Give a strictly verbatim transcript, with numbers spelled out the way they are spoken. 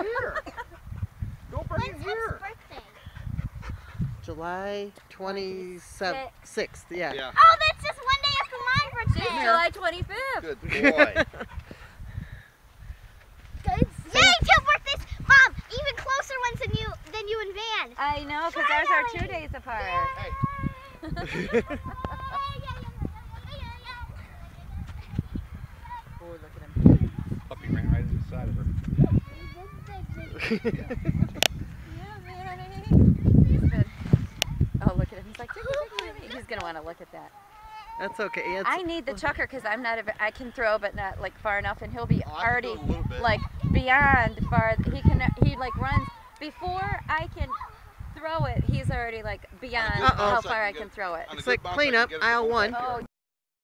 here. Go bring it here. July twenty-sixth, yeah. yeah. Oh, that's just one day after my birthday. It's July twenty-fifth. Good boy. Yay, two birthdays, Mom! Even closer ones than you than you and Van. I know, because ours are two days apart. Hey. Oh, look at him. Puppy ran right into the side of her. Yeah, man. He's good. Oh, look at him. He's like, tickle, tickle, tickle. He's going to want to look at that. That's okay. It's, I need the chucker because I'm not, a, I can throw, but not like far enough, and he'll be Oh, I can already throw a little bit. like beyond far. He can, he like runs before I can throw it. He's already like beyond Uh-oh. how So I far can I get can it throw it. on a It's good like bounce, I can cleanup, get it to aisle the one. backyard. Oh.